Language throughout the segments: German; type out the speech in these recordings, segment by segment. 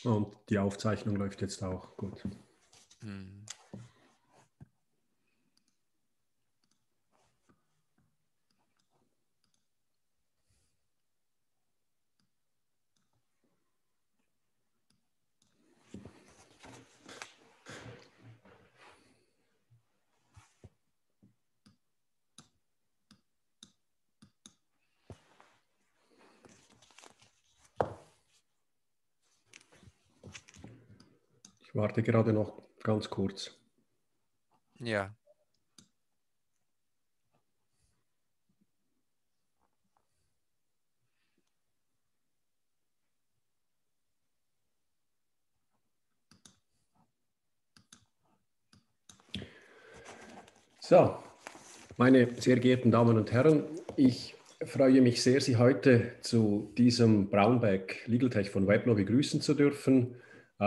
Und die Aufzeichnung läuft jetzt auch gut. Hm. Ich warte gerade noch ganz kurz. Ja. So, meine sehr geehrten Damen und Herren, ich freue mich sehr, Sie heute zu diesem Brownback Legal Tech von Weblaw begrüßen zu dürfen.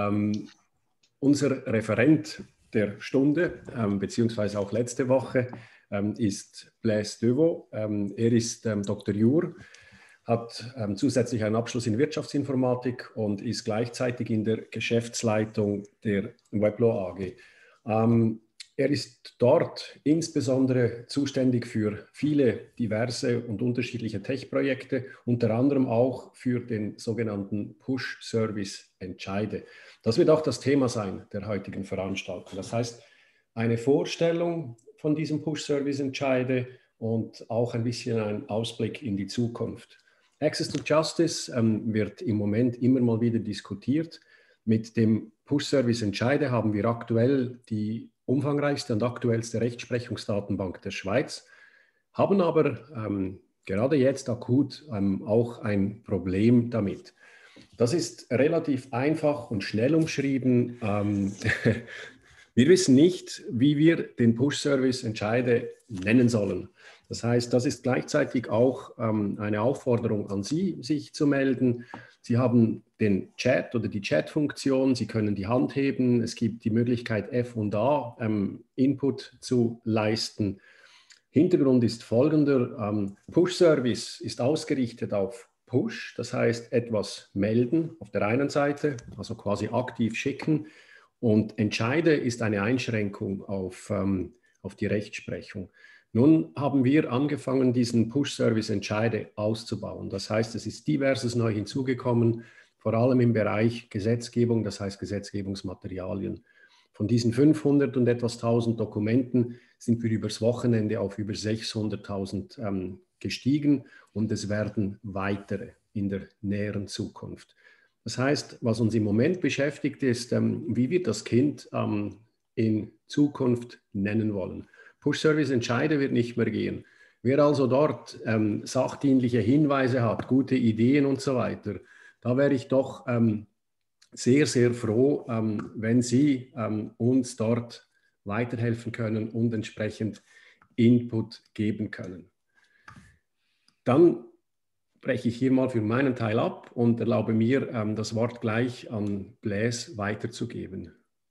Unser Referent der Stunde, beziehungsweise auch letzte Woche, ist Blaise Deveau. Er ist Dr. Jur, hat zusätzlich einen Abschluss in Wirtschaftsinformatik und ist gleichzeitig in der Geschäftsleitung der Weblaw AG. Er ist dort insbesondere zuständig für viele diverse und unterschiedliche Tech-Projekte, unter anderem auch für den sogenannten Push-Service-Entscheide. Das wird auch das Thema sein der heutigen Veranstaltung. Das heißt, eine Vorstellung von diesem Push-Service-Entscheide und auch ein bisschen ein Ausblick in die Zukunft. Access to Justice wird im Moment immer mal wieder diskutiert. Mit dem Push-Service-Entscheide haben wir aktuell die umfangreichste und aktuellste Rechtsprechungsdatenbank der Schweiz, haben aber gerade jetzt akut auch ein Problem damit. Das ist relativ einfach und schnell umschrieben. Wir wissen nicht, wie wir den Push-Service-Entscheide nennen sollen. Das heißt, das ist gleichzeitig auch eine Aufforderung an Sie, sich zu melden. Sie haben den Chat oder die Chat-Funktion, Sie können die Hand heben. Es gibt die Möglichkeit, F&A Input zu leisten. Hintergrund ist folgender. Push-Service ist ausgerichtet auf Push, das heißt etwas melden auf der einen Seite, also quasi aktiv schicken. Und Entscheide ist eine Einschränkung auf die Rechtsprechung. Nun haben wir angefangen, diesen Push-Service-Entscheide auszubauen. Das heißt, es ist diverses neu hinzugekommen, vor allem im Bereich Gesetzgebung, das heißt Gesetzgebungsmaterialien. Von diesen 500 und etwas 1000 Dokumenten sind wir übers Wochenende auf über 600.000 gestiegen und es werden weitere in der näheren Zukunft. Das heißt, was uns im Moment beschäftigt, ist, wie wir das Kind in Zukunft nennen wollen. Push-Service-Entscheide wird nicht mehr gehen. Wer also dort sachdienliche Hinweise hat, gute Ideen und so weiter, da wäre ich doch sehr, sehr froh, wenn Sie uns dort weiterhelfen können und entsprechend Input geben können. Dann breche ich hier mal für meinen Teil ab und erlaube mir, das Wort gleich an Blaise weiterzugeben.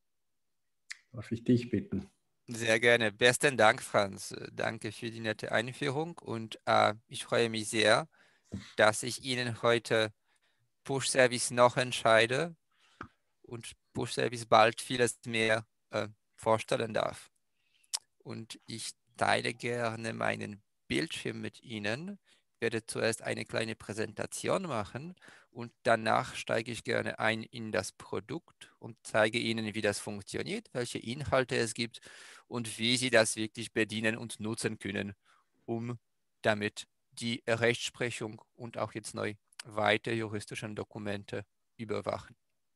Darf ich dich bitten? Sehr gerne. Besten Dank, Franz. Danke für die nette Einführung und ich freue mich sehr, dass ich Ihnen heute Push-Service noch entscheide und Push-Service bald vieles mehr vorstellen darf. Und ich teile gerne meinen Bildschirm mit Ihnen. Ich werde zuerst eine kleine Präsentation machen und danach steige ich gerne ein in das Produkt und zeige Ihnen, wie das funktioniert, welche Inhalte es gibt und wie Sie das wirklich bedienen und nutzen können, um damit die Rechtsprechung und auch jetzt neu weitere juristische Dokumente überwachen.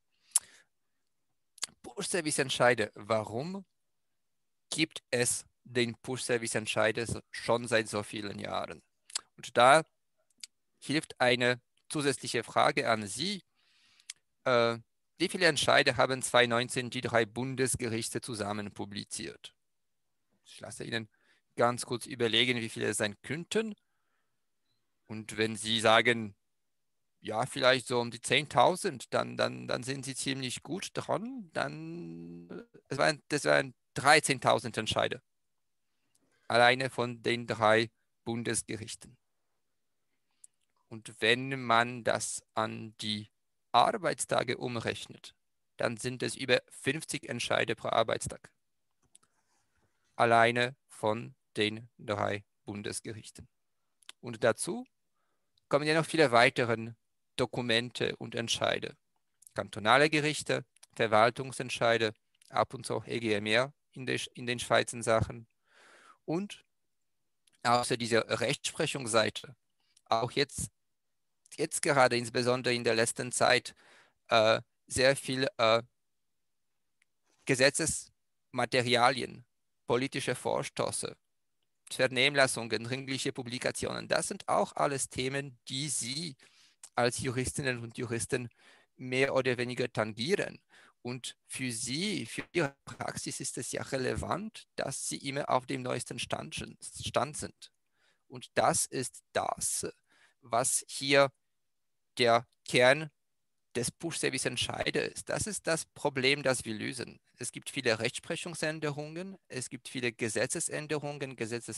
Push-Service-Entscheide. Warum gibt es den Push-Service-Entscheide schon seit so vielen Jahren? Und da hilft eine zusätzliche Frage an Sie. Wie viele Entscheide haben 2019 die 3 Bundesgerichte zusammen publiziert? Ich lasse Ihnen ganz kurz überlegen, wie viele es sein könnten. Und wenn Sie sagen, ja, vielleicht so um die 10.000, dann sind Sie ziemlich gut dran. Das waren 13.000 Entscheide. Alleine von den 3 Bundesgerichten. Und wenn man das an die Arbeitstage umrechnet, dann sind es über 50 Entscheide pro Arbeitstag. Alleine von den 3 Bundesgerichten. Und dazu kommen ja noch viele weitere Dokumente und Entscheide. Kantonale Gerichte, Verwaltungsentscheide, ab und zu auch EGMR in den Schweizer Sachen. Und außer dieser Rechtsprechungsseite, auch jetzt gerade insbesondere in der letzten Zeit, sehr viel Gesetzesmaterialien, politische Vorstöße, Vernehmlassungen, dringliche Publikationen. Das sind auch alles Themen, die Sie als Juristinnen und Juristen mehr oder weniger tangieren. Und für Sie, für Ihre Praxis ist es ja relevant, dass Sie immer auf dem neuesten Stand sind. Und das ist das, was hier der Kern des Push-Service-Entscheide ist. Das ist das Problem, das wir lösen. Es gibt viele Rechtsprechungsänderungen, es gibt viele Gesetzesänderungen,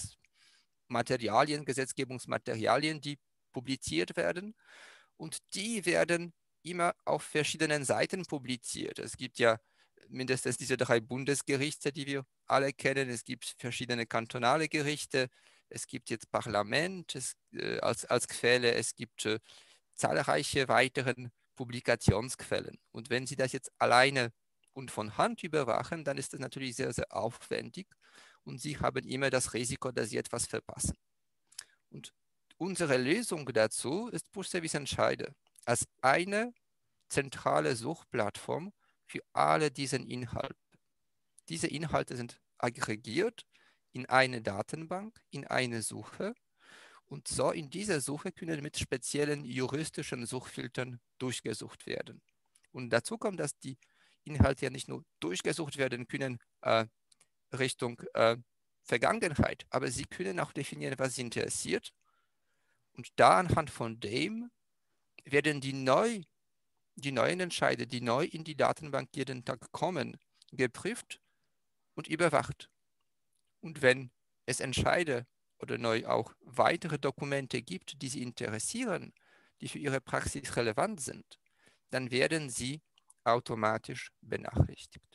Gesetzgebungsmaterialien, die publiziert werden und die werden immer auf verschiedenen Seiten publiziert. Es gibt ja mindestens diese 3 Bundesgerichte, die wir alle kennen. Es gibt verschiedene kantonale Gerichte. Es gibt jetzt Parlament als Quelle. Es gibt zahlreiche weitere Publikationsquellen. Und wenn Sie das jetzt alleine und von Hand überwachen, dann ist das natürlich sehr, sehr aufwendig und Sie haben immer das Risiko, dass Sie etwas verpassen. Und unsere Lösung dazu ist Push-Service-Entscheide als eine zentrale Suchplattform für alle diese Inhalte. Diese Inhalte sind aggregiert in eine Datenbank, in eine Suche und so in dieser Suche können mit speziellen juristischen Suchfiltern durchgesucht werden. Und dazu kommt, dass die Inhalte ja nicht nur durchgesucht werden können Richtung Vergangenheit, aber sie können auch definieren, was sie interessiert. Und da anhand von dem werden die neuen Entscheide, die neu in die Datenbank jeden Tag kommen, geprüft und überwacht. Und wenn es Entscheide oder neu auch weitere Dokumente gibt, die Sie interessieren, die für Ihre Praxis relevant sind, dann werden sie automatisch benachrichtigt.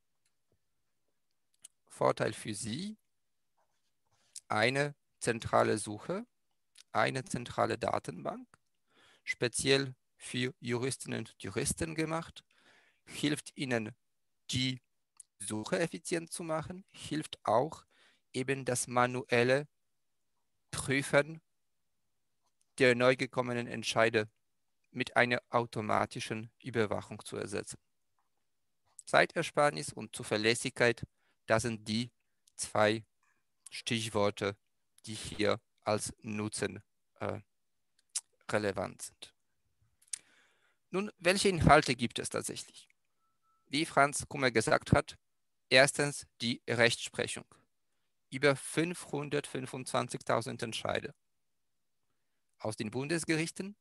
Vorteil für Sie, eine zentrale Suche, eine zentrale Datenbank, speziell für Juristinnen und Juristen gemacht, hilft Ihnen, die Suche effizient zu machen, hilft auch eben das manuelle Prüfen der neu gekommenen Entscheide mit einer automatischen Überwachung zu ersetzen. Zeitersparnis und Zuverlässigkeit, das sind die 2 Stichworte, die hier als Nutzen relevant sind. Nun, welche Inhalte gibt es tatsächlich? Wie Franz Kummer gesagt hat, erstens die Rechtsprechung. Über 525.000 Entscheide aus den Bundesgerichten,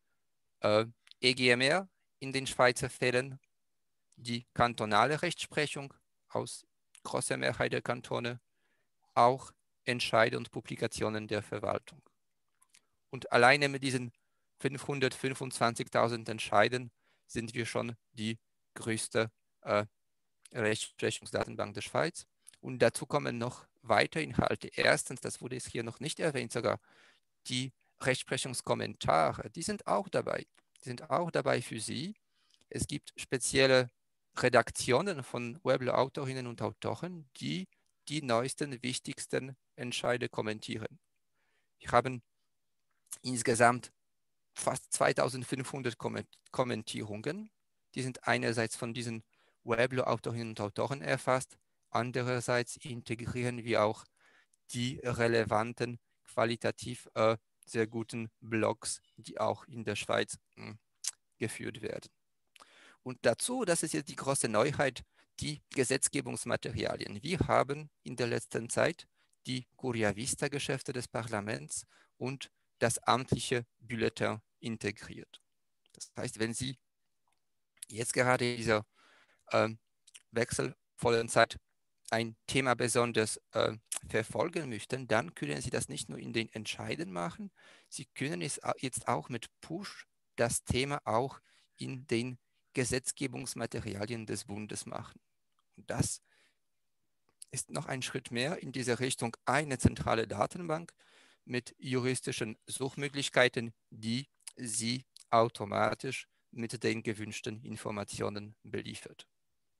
EGMR in den Schweizer Fällen, die kantonale Rechtsprechung aus großer Mehrheit der Kantone, auch Entscheide und Publikationen der Verwaltung. Und alleine mit diesen 525.000 Entscheiden sind wir schon die größte Rechtsprechungsdatenbank der Schweiz. Und dazu kommen noch weitere Inhalte. Erstens, das wurde jetzt hier noch nicht erwähnt, sogar die Rechtsprechungskommentare, die sind auch dabei. Die sind auch dabei für Sie. Es gibt spezielle Redaktionen von Webler-Autorinnen und Autoren, die die neuesten, wichtigsten Entscheide kommentieren. Wir haben insgesamt fast 2500 Kommentierungen. Die sind einerseits von diesen Webler-Autorinnen und Autoren erfasst, andererseits integrieren wir auch die relevanten, qualitativ sehr guten Blogs, die auch in der Schweiz geführt werden. Und dazu, das ist jetzt die große Neuheit, die Gesetzgebungsmaterialien. Wir haben in der letzten Zeit die Curia Vista-Geschäfte des Parlaments und das amtliche Bulletin integriert. Das heißt, wenn Sie jetzt gerade in dieser wechselvollen Zeit ein Thema besonders verfolgen möchten, dann können Sie das nicht nur in den Entscheiden machen, Sie können es jetzt auch mit Push das Thema auch in den Gesetzgebungsmaterialien des Bundes machen. Und das ist noch ein Schritt mehr in diese Richtung, eine zentrale Datenbank mit juristischen Suchmöglichkeiten, die Sie automatisch mit den gewünschten Informationen beliefert.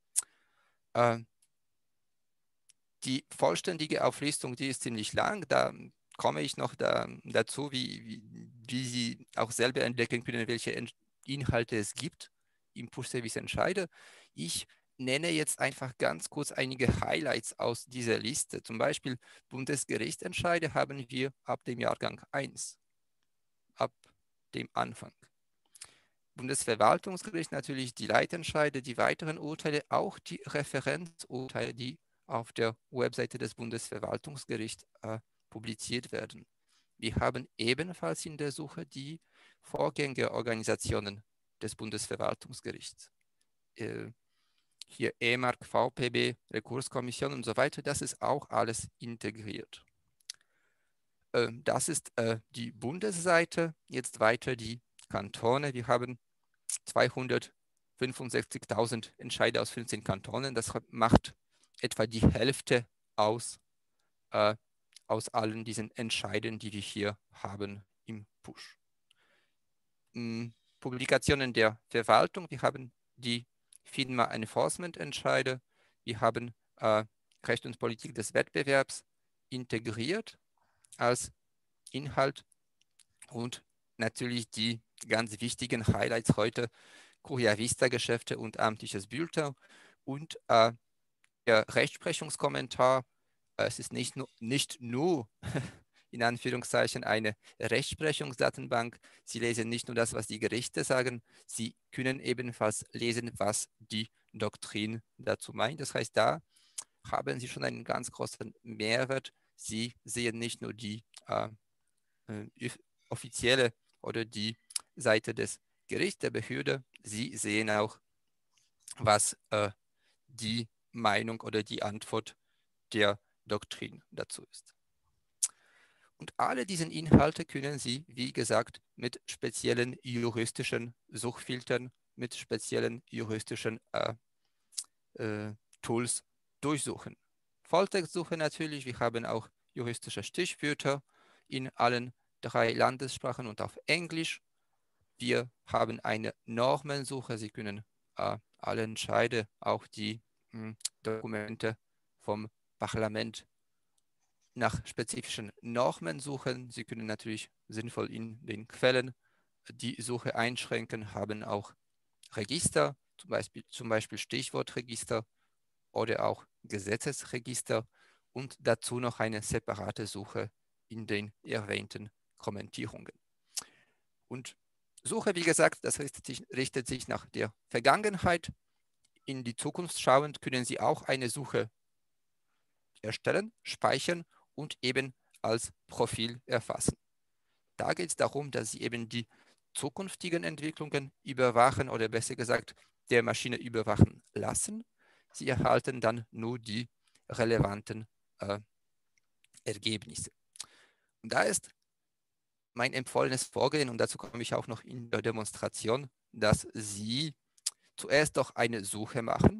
Die vollständige Auflistung, die ist ziemlich lang, da komme ich noch dazu, wie Sie auch selber entdecken können, welche Inhalte es gibt im Push-Service-Entscheider. Ich nenne jetzt einfach ganz kurz einige Highlights aus dieser Liste. Zum Beispiel Bundesgerichtsentscheide haben wir ab dem Jahrgang 1, ab dem Anfang. Bundesverwaltungsgericht natürlich die Leitentscheide, die weiteren Urteile, auch die Referenzurteile, die auf der Webseite des Bundesverwaltungsgerichts publiziert werden. Wir haben ebenfalls in der Suche die Vorgängerorganisationen des Bundesverwaltungsgerichts. Hier EMARC, VPB, Rekurskommission und so weiter, das ist auch alles integriert. Das ist die Bundesseite, jetzt weiter die Kantone. Wir haben 265.000 Entscheide aus 15 Kantonen. Das macht etwa die Hälfte aus allen diesen Entscheiden, die wir hier haben im Push. Publikationen der Verwaltung. Wir haben die FINMA Enforcement Entscheide. Wir haben Recht und Politik des Wettbewerbs integriert als Inhalt und natürlich die ganz wichtigen Highlights heute, Curia Vista Geschäfte und amtliches Bulletin und der Rechtsprechungskommentar. Es ist nicht nur in Anführungszeichen eine Rechtsprechungsdatenbank. Sie lesen nicht nur das, was die Gerichte sagen, Sie können ebenfalls lesen, was die Doktrin dazu meint. Das heißt, da haben Sie schon einen ganz großen Mehrwert. Sie sehen nicht nur die offizielle oder die Seite des Gerichts, der Behörde, Sie sehen auch, was die Meinung oder die Antwort der Doktrin dazu ist. Und alle diese Inhalte können Sie, wie gesagt, mit speziellen juristischen Suchfiltern, mit speziellen juristischen Tools durchsuchen. Volltextsuche natürlich, wir haben auch juristische Stichwörter in allen 3 Landessprachen und auf Englisch. Wir haben eine Normensuche, Sie können alle Entscheide, auch die Dokumente vom Parlament nach spezifischen Normen suchen. Sie können natürlich sinnvoll in den Quellen die Suche einschränken, haben auch Register, zum Beispiel Stichwortregister oder auch Gesetzesregister und dazu noch eine separate Suche in den erwähnten Kommentierungen. Und Suche, wie gesagt, das richtet sich nach der Vergangenheit. In die Zukunft schauend können Sie auch eine Suche erstellen, speichern und eben als Profil erfassen. Da geht es darum, dass Sie eben die zukünftigen Entwicklungen überwachen oder besser gesagt der Maschine überwachen lassen. Sie erhalten dann nur die relevanten Ergebnisse. Und da ist mein empfohlenes Vorgehen, und dazu komme ich auch noch in der Demonstration, dass Sie zuerst doch eine Suche machen,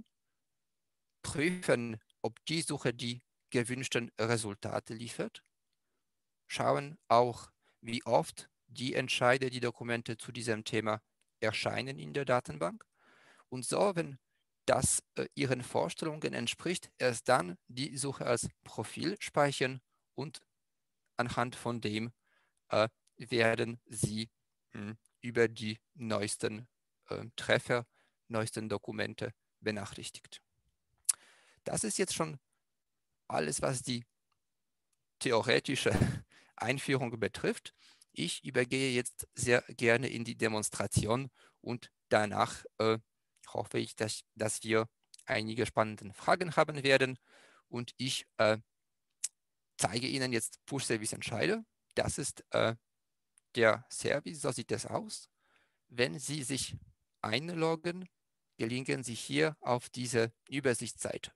prüfen, ob die Suche die gewünschten Resultate liefert, schauen auch, wie oft die Entscheide, die Dokumente zu diesem Thema erscheinen in der Datenbank und so, wenn das Ihren Vorstellungen entspricht, erst dann die Suche als Profil speichern und anhand von dem werden Sie über die neuesten Treffer, neuesten Dokumente benachrichtigt. Das ist jetzt schon alles, was die theoretische Einführung betrifft. Ich übergehe jetzt sehr gerne in die Demonstration und danach hoffe ich, dass wir einige spannende Fragen haben werden und ich zeige Ihnen jetzt Push-Service-Entscheider. Das ist der Service, so sieht das aus. Wenn Sie sich einloggen, gelangen Sie hier auf diese Übersichtsseite.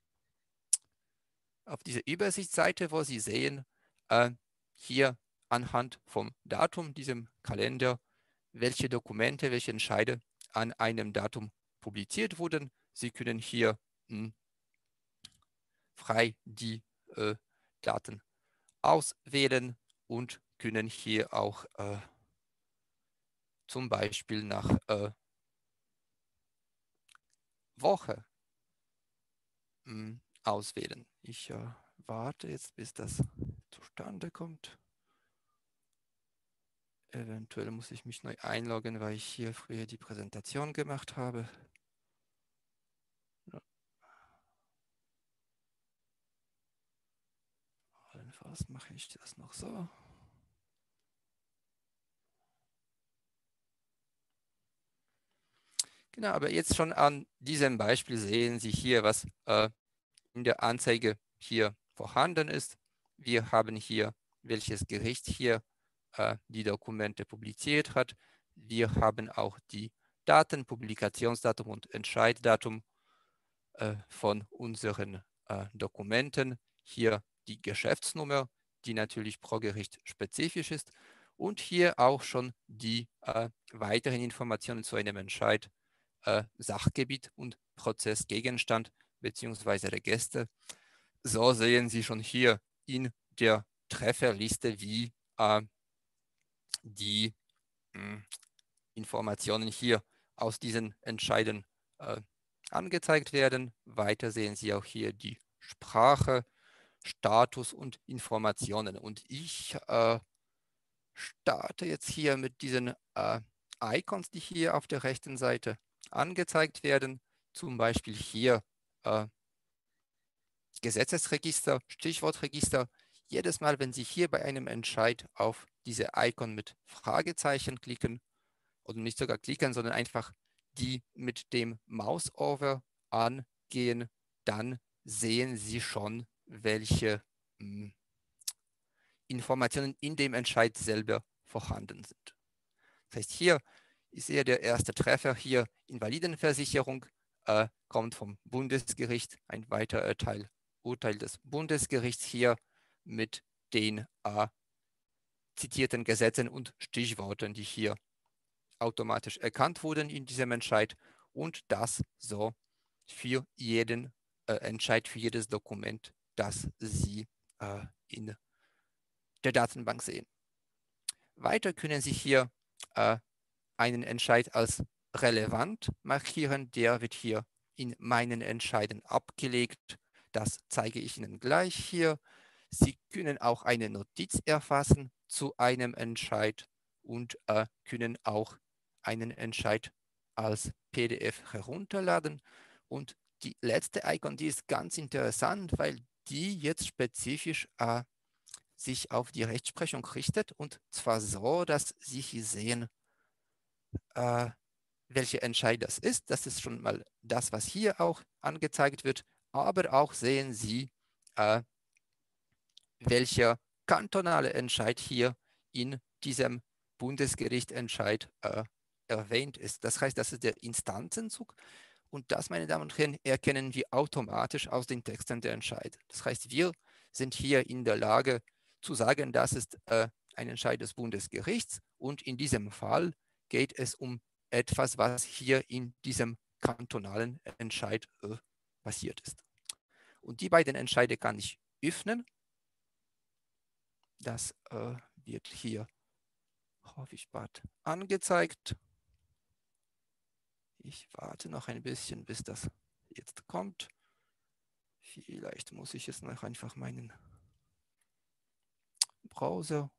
Auf diese Übersichtsseite, wo Sie sehen, hier anhand vom Datum, diesem Kalender, welche Dokumente, welche Entscheide an einem Datum publiziert wurden. Sie können hier frei die Daten auswählen und können hier auch zum Beispiel nach Woche auswählen. Ich warte jetzt, bis das zustande kommt. Eventuell muss ich mich neu einloggen, weil ich hier früher die Präsentation gemacht habe. Ja. Allenfalls mache ich das noch so. Genau, aber jetzt schon an diesem Beispiel sehen Sie hier, was in der Anzeige hier vorhanden ist. Wir haben hier, welches Gericht hier die Dokumente publiziert hat. Wir haben auch die Daten, Publikationsdatum und Entscheiddatum von unseren Dokumenten. Hier die Geschäftsnummer, die natürlich pro Gericht spezifisch ist. Und hier auch schon die weiteren Informationen zu einem Entscheid, Sachgebiet und Prozessgegenstand bzw. Register. So sehen Sie schon hier in der Trefferliste, wie die Informationen hier aus diesen Entscheiden angezeigt werden. Weiter sehen Sie auch hier die Sprache, Status und Informationen. Und ich starte jetzt hier mit diesen Icons, die hier auf der rechten Seite angezeigt werden. Zum Beispiel hier Gesetzesregister, Stichwortregister. Jedes Mal, wenn Sie hier bei einem Entscheid auf diese Icon mit Fragezeichen klicken, oder nicht sogar klicken, sondern einfach die mit dem Mouseover angehen, dann sehen Sie schon, welche Informationen in dem Entscheid selber vorhanden sind. Das heißt, hier ist ja der erste Treffer hier, Invalidenversicherung, kommt vom Bundesgericht, ein weiterer Teil, Urteil des Bundesgerichts hier mit den zitierten Gesetzen und Stichworten, die hier automatisch erkannt wurden in diesem Entscheid, und das so für jeden Entscheid, für jedes Dokument, das Sie in der Datenbank sehen. Weiter können Sie hier einen Entscheid als relevant markieren. Der wird hier in meinen Entscheiden abgelegt. Das zeige ich Ihnen gleich hier. Sie können auch eine Notiz erfassen zu einem Entscheid und können auch einen Entscheid als PDF herunterladen. Und die letzte Icon, die ist ganz interessant, weil die jetzt spezifisch sich auf die Rechtsprechung richtet, und zwar so, dass Sie hier sehen, welcher Entscheid das ist. Das ist schon mal das, was hier auch angezeigt wird, aber auch sehen Sie, welcher kantonale Entscheid hier in diesem Bundesgerichtentscheid erwähnt ist. Das heißt, das ist der Instanzenzug, und das, meine Damen und Herren, erkennen wir automatisch aus den Texten der Entscheid. Das heißt, wir sind hier in der Lage zu sagen, das ist ein Entscheid des Bundesgerichts, und in diesem Fall geht es um etwas, was hier in diesem kantonalen Entscheid passiert ist. Und die beiden Entscheide kann ich öffnen. Das wird hier, hoffe ich, bald angezeigt. Ich warte noch ein bisschen, bis das jetzt kommt. Vielleicht muss ich jetzt noch einfach meinen Browser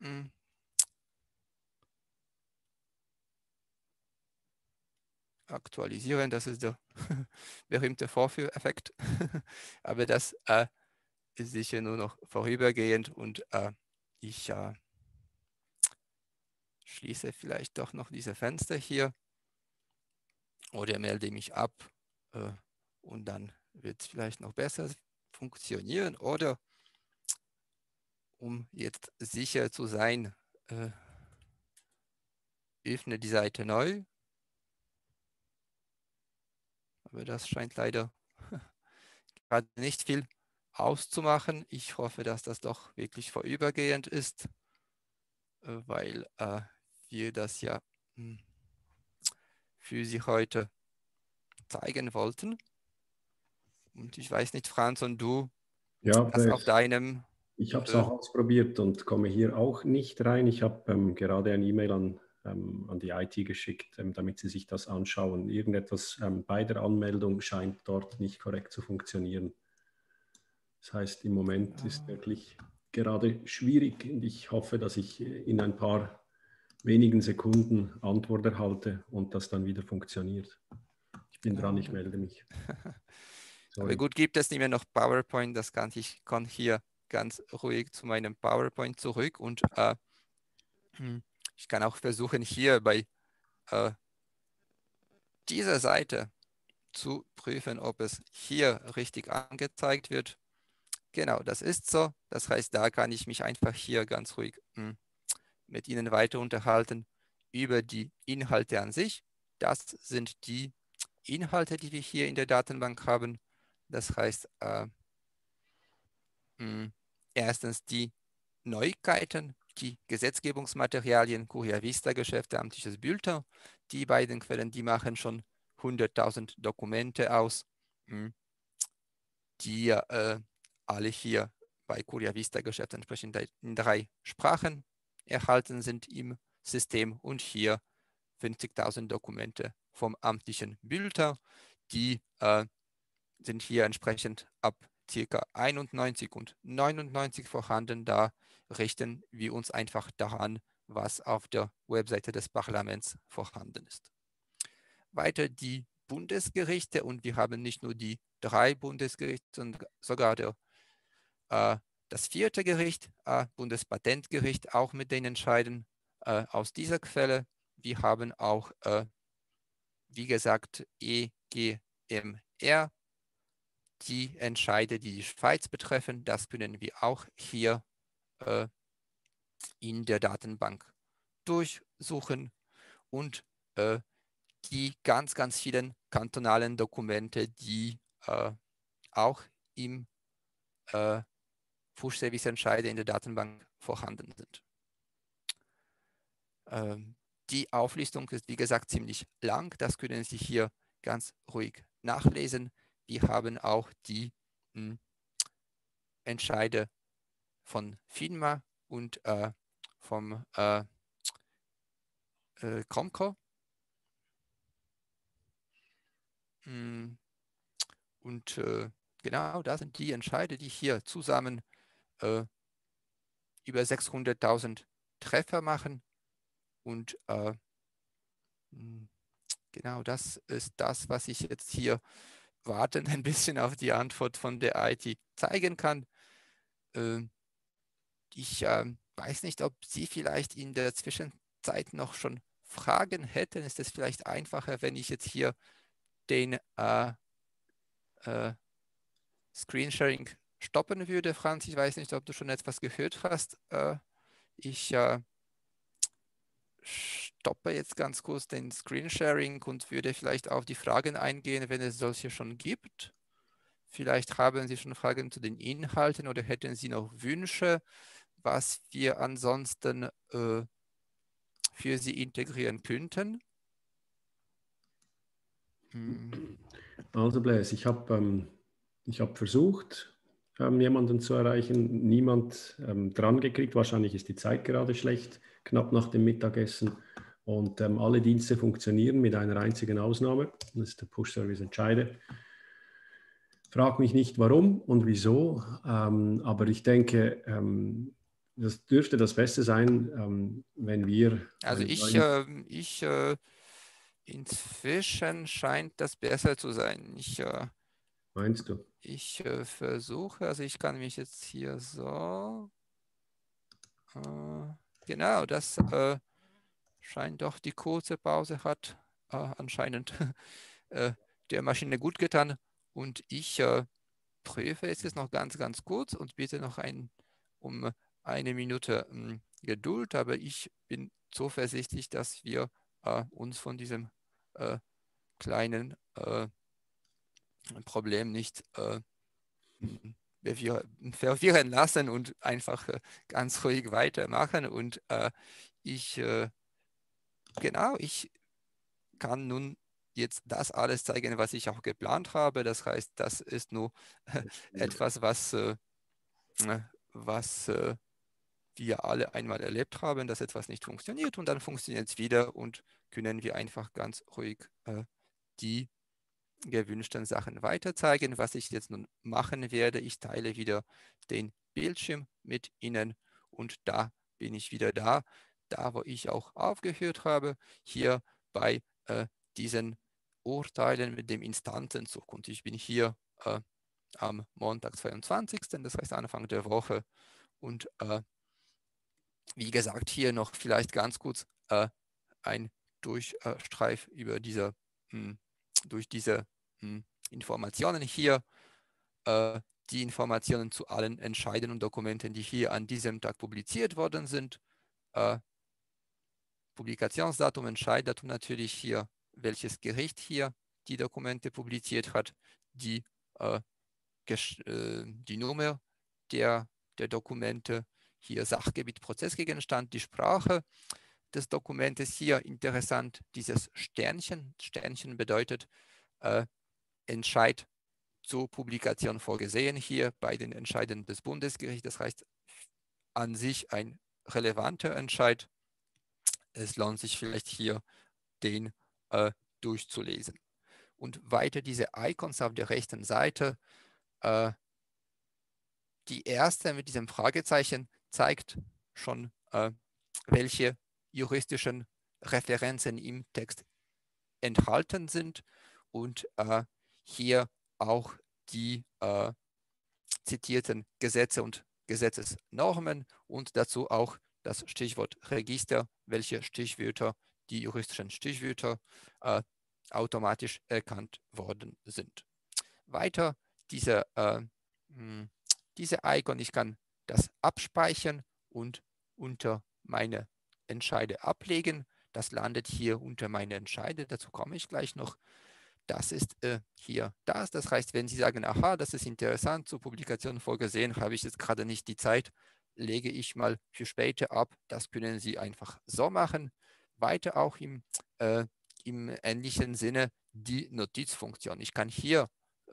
aktualisieren. Das ist der berühmte Vorführeffekt. Aber das ist sicher nur noch vorübergehend, und ich schließe vielleicht doch noch diese Fenster hier oder melde mich ab, und dann wird es vielleicht noch besser funktionieren, oder um jetzt sicher zu sein, öffne die Seite neu. Aber das scheint leider gerade nicht viel auszumachen. Ich hoffe, dass das doch wirklich vorübergehend ist, weil wir das ja für Sie heute zeigen wollten. Und ich weiß nicht, Franz, und du Ja, hast auf deinem... ich habe es auch ausprobiert und komme hier auch nicht rein. Ich habe gerade eine E-Mail an die IT geschickt, damit sie sich das anschauen. Irgendetwas bei der Anmeldung scheint dort nicht korrekt zu funktionieren. Das heißt, im Moment ist wirklich gerade schwierig und ich hoffe, dass ich in ein paar wenigen Sekunden Antwort erhalte und das dann wieder funktioniert. Ich bin dran, ich melde mich. Aber gut, gibt es nicht mehr noch PowerPoint, das kann ich hier ganz ruhig zu meinem PowerPoint zurück und ich kann auch versuchen, hier bei dieser Seite zu prüfen, ob es hier richtig angezeigt wird. Genau, das ist so. Das heißt, da kann ich mich einfach hier ganz ruhig mit Ihnen weiter unterhalten über die Inhalte an sich. Das sind die Inhalte, die wir hier in der Datenbank haben. Das heißt, erstens die Neuigkeiten, die Gesetzgebungsmaterialien, Curia Vista Geschäfte, amtliches Bulletin. Die beiden Quellen, die machen schon 100.000 Dokumente aus, die alle hier bei Curia Vista Geschäfte entsprechend in 3 Sprachen erhalten sind im System und hier 50.000 Dokumente vom amtlichen Bulletin, die sind hier entsprechend ab ca. 91 und 99 vorhanden. Da richten wir uns einfach daran, was auf der Webseite des Parlaments vorhanden ist. Weiter die Bundesgerichte und wir haben nicht nur die 3 Bundesgerichte, sondern sogar das 4. Gericht, Bundespatentgericht, auch mit den Entscheiden aus dieser Quelle. Wir haben auch, wie gesagt, EGMR, die Entscheide, die die Schweiz betreffen. Das können wir auch hier in der Datenbank durchsuchen und die ganz, ganz vielen kantonalen Dokumente, die auch im Push-Service-Entscheide in der Datenbank vorhanden sind. Die Auflistung ist, wie gesagt, ziemlich lang. Das können Sie hier ganz ruhig nachlesen. Wir haben auch die Entscheide von FINMA und vom COMCO. Und genau, das sind die Entscheide, die hier zusammen über 600.000 Treffer machen. Und genau das ist das, was ich jetzt hier wartend ein bisschen auf die Antwort von der IT zeigen kann. Ich weiß nicht, ob Sie vielleicht in der Zwischenzeit noch schon Fragen hätten. Ist es vielleicht einfacher, wenn ich jetzt hier den Screensharing stoppen würde, Franz? Ich weiß nicht, ob du schon etwas gehört hast. Ich stoppe jetzt ganz kurz den Screensharing und würde vielleicht auf die Fragen eingehen, wenn es solche schon gibt. Vielleicht haben Sie schon Fragen zu den Inhalten oder hätten Sie noch Wünsche, was wir ansonsten für Sie integrieren könnten? Also Blaise, ich habe versucht, jemanden zu erreichen, niemand dran gekriegt. Wahrscheinlich ist die Zeit gerade schlecht, knapp nach dem Mittagessen. Und alle Dienste funktionieren mit einer einzigen Ausnahme. Das ist der Push-Service-Entscheide. Frag mich nicht, warum und wieso, aber ich denke, das dürfte das Beste sein, wenn wir... Also inzwischen scheint das besser zu sein. Meinst du? Ich versuche, also ich kann mich jetzt hier so... genau, das scheint doch, die kurze Pause hat anscheinend der Maschine gut getan. Und ich prüfe es jetzt noch ganz, ganz kurz und bitte noch um eine Minute Geduld. Aber ich bin zuversichtlich, dass wir uns von diesem kleinen Problem nicht verwirren lassen und einfach ganz ruhig weitermachen. Und ich kann nun jetzt das alles zeigen, was ich auch geplant habe. Das heißt, das ist nur etwas, was wir alle einmal erlebt haben, dass etwas nicht funktioniert und dann funktioniert es wieder und können wir einfach ganz ruhig die gewünschten Sachen weiter zeigen. Was ich jetzt nun machen werde, ich teile wieder den Bildschirm mit Ihnen und da bin ich wieder da, wo ich auch aufgehört habe, hier bei diesen Urteilen mit dem Instantenzug. Und ich bin hier am Montag, 22., das heißt Anfang der Woche. Und wie gesagt, hier noch vielleicht ganz kurz ein Durchstreif über durch diese Informationen hier. Die Informationen zu allen entscheidenden Dokumenten, die hier an diesem Tag publiziert worden sind. Publikationsdatum, Entscheiddatum natürlich hier, welches Gericht hier die Dokumente publiziert hat, die Nummer der Dokumente, hier Sachgebiet, Prozessgegenstand, die Sprache des Dokumentes, hier interessant, dieses Sternchen. Sternchen bedeutet Entscheid zur Publikation vorgesehen, hier bei den Entscheidungen des Bundesgerichts. Das heißt, an sich ein relevanter Entscheid. Es lohnt sich vielleicht hier, den durchzulesen. Und weiter diese Icons auf der rechten Seite. Die erste mit diesem Fragezeichen zeigt schon, welche juristischen Referenzen im Text enthalten sind und hier auch die zitierten Gesetze und Gesetzesnormen und dazu auch das Stichwort Register, welche Stichwörter, die juristischen Stichwörter, automatisch erkannt worden sind. Weiter diese Icon, ich kann das abspeichern und unter meine Entscheide ablegen. Das landet hier unter meine Entscheide, dazu komme ich gleich noch. Das ist hier das. Das heißt, wenn Sie sagen, aha, das ist interessant, zur Publikation vorgesehen, habe ich jetzt gerade nicht die Zeit, lege ich mal für später ab. Das können Sie einfach so machen. Weiter auch im ähnlichen Sinne die Notizfunktion. Ich kann hier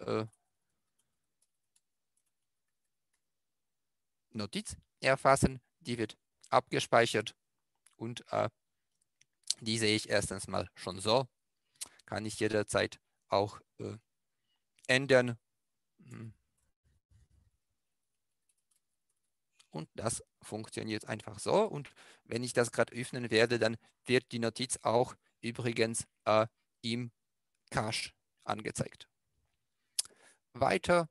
Notiz erfassen, die wird abgespeichert und die sehe ich erstens mal schon so, kann ich jederzeit auch ändern. Und das funktioniert einfach so. Und wenn ich das gerade öffnen werde, dann wird die Notiz auch übrigens im Cache angezeigt. Weiter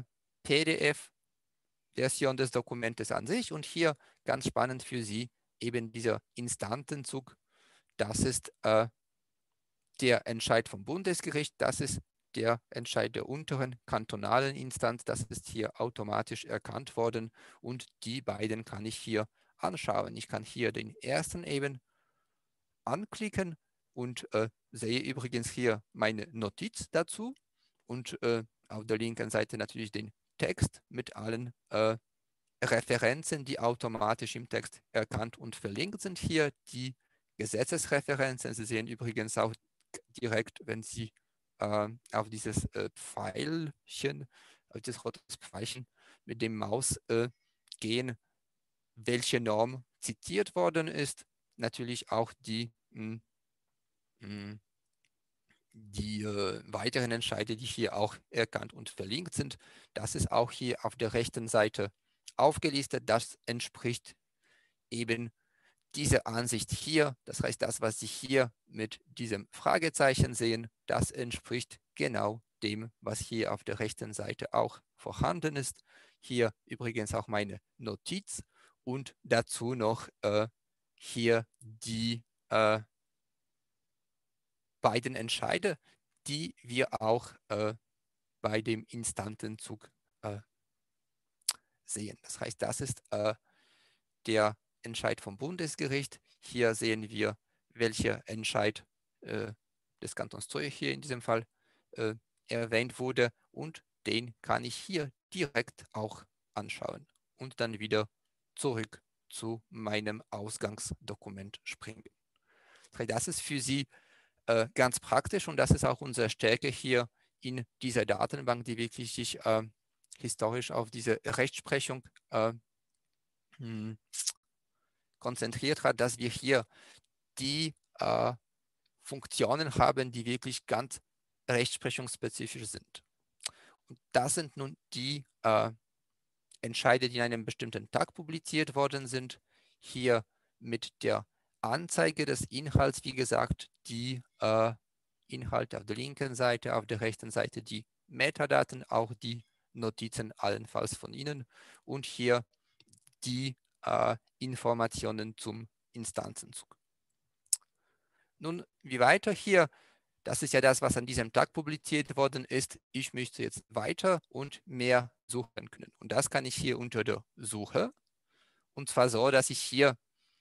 PDF-Version des Dokumentes an sich. Und hier ganz spannend für Sie eben dieser Instantenzug. Das ist der Entscheid vom Bundesgericht. Das ist der Entscheid der unteren kantonalen Instanz. Das ist hier automatisch erkannt worden und die beiden kann ich hier anschauen. Ich kann hier den ersten eben anklicken und sehe übrigens hier meine Notiz dazu und auf der linken Seite natürlich den Text mit allen Referenzen, die automatisch im Text erkannt und verlinkt sind. Hier die Gesetzesreferenzen. Sie sehen übrigens auch direkt, wenn Sie auf dieses Pfeilchen, auf das rote Pfeilchen mit dem Maus gehen, welche Norm zitiert worden ist. Natürlich auch die weiteren Entscheide, die hier auch erkannt und verlinkt sind. Das ist auch hier auf der rechten Seite aufgelistet. Das entspricht eben dieser Ansicht hier. Das heißt, das, was Sie hier mit diesem Fragezeichen sehen, das entspricht genau dem, was hier auf der rechten Seite auch vorhanden ist. Hier übrigens auch meine Notiz und dazu noch hier die beiden Entscheide, die wir auch bei dem Instantenzug sehen. Das heißt, das ist der Entscheid vom Bundesgericht. Hier sehen wir, welcher Entscheid des Kantons Zürich hier in diesem Fall erwähnt wurde und den kann ich hier direkt auch anschauen und dann wieder zurück zu meinem Ausgangsdokument springen. Das ist für Sie ganz praktisch und das ist auch unsere Stärke hier in dieser Datenbank, die wirklich sich historisch auf diese Rechtsprechung konzentriert hat, dass wir hier die Funktionen haben, die wirklich ganz rechtsprechungsspezifisch sind. Und das sind nun die Entscheide, die in einem bestimmten Tag publiziert worden sind. Hier mit der Anzeige des Inhalts, wie gesagt, die Inhalte auf der linken Seite, auf der rechten Seite die Metadaten, auch die Notizen allenfalls von Ihnen und hier die Informationen zum Instanzenzug. Nun, wie weiter hier? Das ist ja das, was an diesem Tag publiziert worden ist. Ich möchte jetzt weiter und mehr suchen können. Und das kann ich hier unter der Suche. Und zwar so, dass ich hier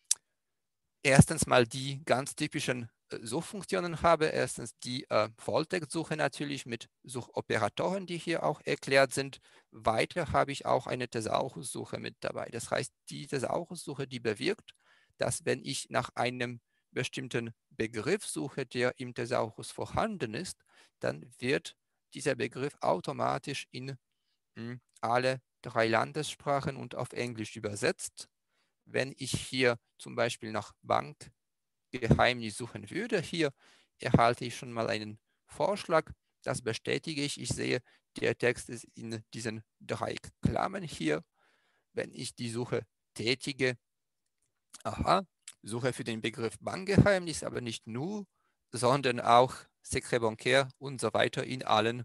erstens mal die ganz typischen Suchfunktionen habe. Erstens die Volltextsuche natürlich mit Suchoperatoren, die hier auch erklärt sind. Weiter habe ich auch eine Thesaurussuche mit dabei. Das heißt, die Thesaurussuche, die bewirkt, dass wenn ich nach einem bestimmten Begriff suche, der im Thesaurus vorhanden ist, dann wird dieser Begriff automatisch in alle 3 Landessprachen und auf Englisch übersetzt. Wenn ich hier zum Beispiel nach Bankgeheimnis suchen würde, hier erhalte ich schon mal einen Vorschlag. Das bestätige ich. Ich sehe, der Text ist in diesen 3 Klammern hier. Wenn ich die Suche tätige, aha, Suche für den Begriff Bankgeheimnis, aber nicht nur, sondern auch Secret bancaire und so weiter in allen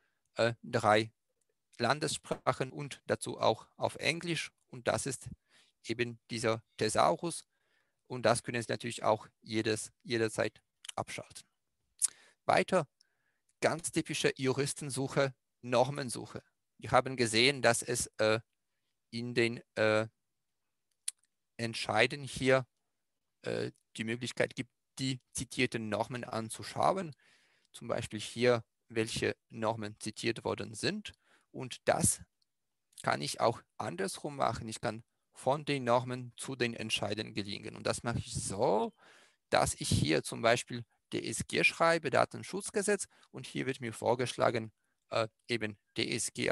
3 Landessprachen und dazu auch auf Englisch. Und das ist eben dieser Thesaurus. Und das können Sie natürlich auch jederzeit abschalten. Weiter, ganz typische Juristensuche, Normensuche. Wir haben gesehen, dass es in den Entscheiden hier die Möglichkeit gibt, die zitierten Normen anzuschauen. Zum Beispiel hier, welche Normen zitiert worden sind. Und das kann ich auch andersrum machen. Ich kann von den Normen zu den Entscheiden gelangen. Und das mache ich so, dass ich hier zum Beispiel DSG schreibe, Datenschutzgesetz, und hier wird mir vorgeschlagen, eben DSG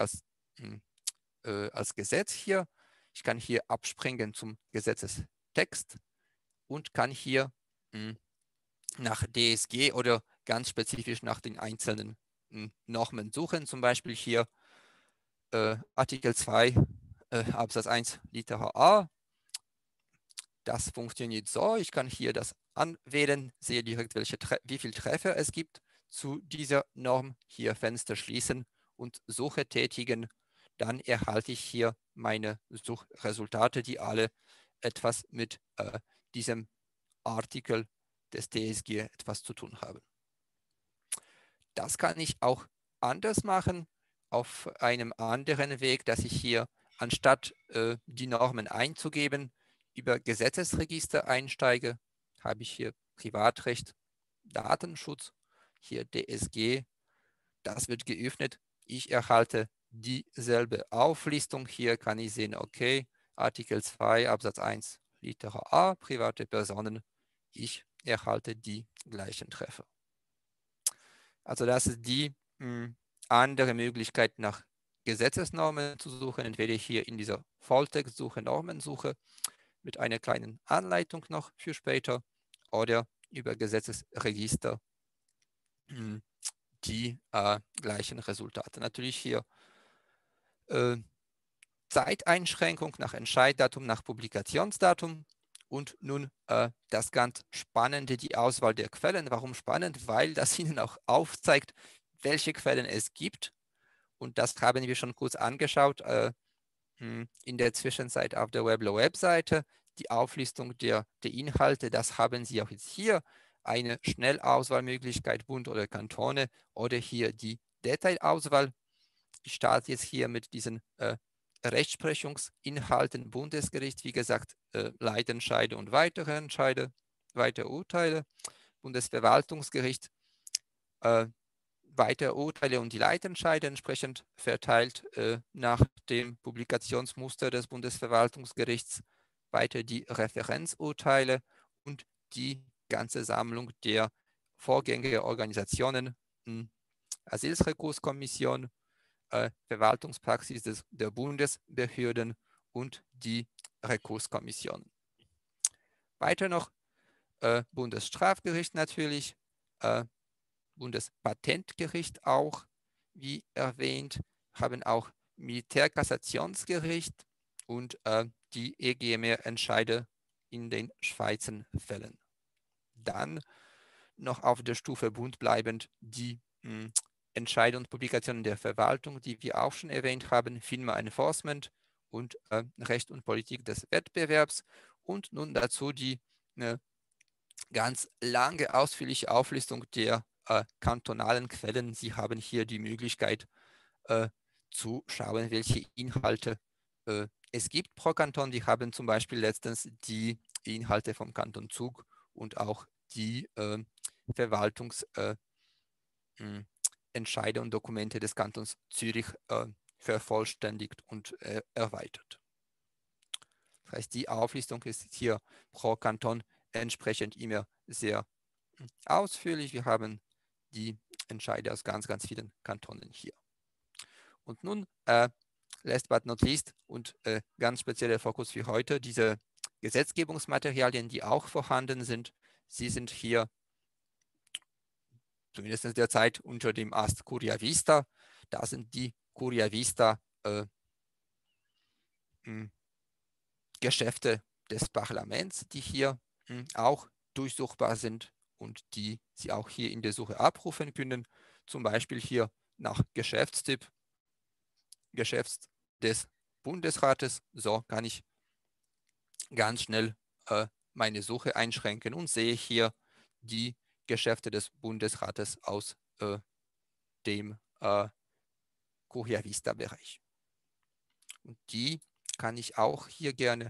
als Gesetz hier. Ich kann hier abspringen zum Gesetzestext und kann hier nach DSG oder ganz spezifisch nach den einzelnen Normen suchen, zum Beispiel hier Artikel 2 Absatz 1 Litera A. Das funktioniert so, ich kann hier das anwählen, sehe direkt, wie viele Treffer es gibt zu dieser Norm, hier Fenster schließen und Suche tätigen. Dann erhalte ich hier meine Suchresultate, die alle etwas mit diesem Artikel des DSG etwas zu tun haben. Das kann ich auch anders machen, auf einem anderen Weg, dass ich hier anstatt die Normen einzugeben, über Gesetzesregister einsteige, habe ich hier Privatrecht, Datenschutz, hier DSG, das wird geöffnet. Ich erhalte dieselbe Auflistung. Hier kann ich sehen, okay, Artikel 2 Absatz 1 Litera A, private Personen. Ich erhalte die gleichen Treffer. Also das ist die andere Möglichkeit, nach Gesetzesnormen zu suchen, entweder hier in dieser Volltextsuche, Normensuche mit einer kleinen Anleitung noch für später oder über Gesetzesregister die gleichen Resultate. Natürlich hier Zeiteinschränkung nach Entscheiddatum, nach Publikationsdatum und nun das ganz Spannende, die Auswahl der Quellen. Warum spannend? Weil das Ihnen auch aufzeigt, welche Quellen es gibt. Und das haben wir schon kurz angeschaut in der Zwischenzeit auf der Webseite. Die Auflistung der Inhalte, das haben Sie auch jetzt hier. Eine Schnellauswahlmöglichkeit, Bund oder Kantone oder hier die Detailauswahl. Ich starte jetzt hier mit diesen Rechtsprechungsinhalten, Bundesgericht, wie gesagt, Leitentscheide und weitere Entscheide, weitere Urteile, Bundesverwaltungsgericht, weitere Urteile und die Leitentscheide entsprechend verteilt nach dem Publikationsmuster des Bundesverwaltungsgerichts, weiter die Referenzurteile und die ganze Sammlung der Vorgänge, Organisationen, Asylrekurskommission, Verwaltungspraxis der Bundesbehörden und die Rekurskommission. Weiter noch Bundesstrafgericht natürlich, Bundespatentgericht auch, wie erwähnt, haben auch Militärkassationsgericht und die EGMR-Entscheide in den Schweizer Fällen. Dann noch auf der Stufe Bund bleibend die Entscheide und Publikationen der Verwaltung, die wir auch schon erwähnt haben, FINMA Enforcement und Recht und Politik des Wettbewerbs und nun dazu die ganz lange, ausführliche Auflistung der kantonalen Quellen. Sie haben hier die Möglichkeit zu schauen, welche Inhalte es gibt pro Kanton. Die haben zum Beispiel letztens die Inhalte vom Kanton Zug und auch die Verwaltungsentscheide und Dokumente des Kantons Zürich vervollständigt und erweitert. Das heißt, die Auflistung ist hier pro Kanton entsprechend immer sehr ausführlich. Wir haben die Entscheide aus ganz, ganz vielen Kantonen hier. Und nun, last but not least und ganz spezieller Fokus für heute, diese Gesetzgebungsmaterialien, die auch vorhanden sind. Sie sind hier zumindest derzeit unter dem Ast Curia Vista. Da sind die Curia Vista Geschäfte des Parlaments, die hier auch durchsuchbar sind und die Sie auch hier in der Suche abrufen können. Zum Beispiel hier nach Geschäftstipp, Geschäfts des Bundesrates. So kann ich ganz schnell meine Suche einschränken und sehe hier die Geschäfte des Bundesrates aus dem Curia Vista Bereich. Und die kann ich auch hier gerne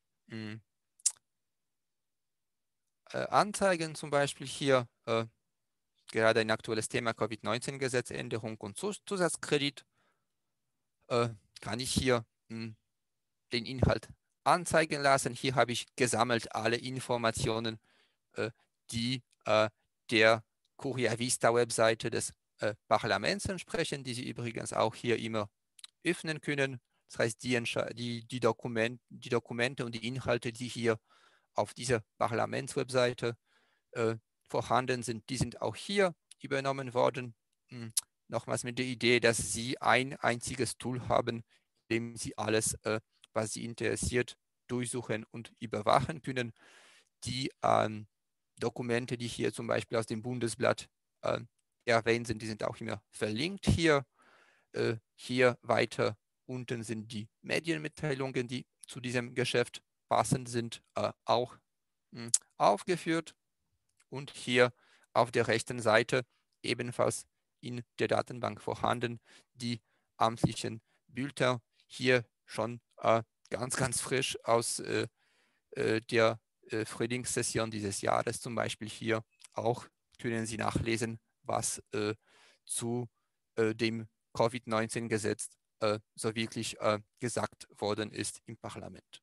anzeigen, zum Beispiel hier gerade ein aktuelles Thema Covid-19-Gesetzänderung und Zusatzkredit. Kann ich hier den Inhalt anzeigen lassen. Hier habe ich gesammelt alle Informationen, die der Curia Vista Webseite des Parlaments entsprechen, die Sie übrigens auch hier immer öffnen können. Das heißt, die Dokumente und die Inhalte, die hier auf dieser Parlamentswebseite vorhanden sind, die sind auch hier übernommen worden. Nochmals mit der Idee, dass Sie ein einziges Tool haben, in dem Sie alles, was Sie interessiert, durchsuchen und überwachen können. Die Dokumente, die hier zum Beispiel aus dem Bundesblatt erwähnt sind, die sind auch immer verlinkt hier. Hier weiter unten sind die Medienmitteilungen, die zu diesem Geschäft passend sind, auch aufgeführt. Und hier auf der rechten Seite ebenfalls in der Datenbank vorhanden die amtlichen Bulletins, hier schon ganz, ganz frisch aus der Frühlingssession dieses Jahres. Zum Beispiel hier auch können Sie nachlesen, was zu dem Covid-19-Gesetz so wirklich gesagt worden ist im Parlament.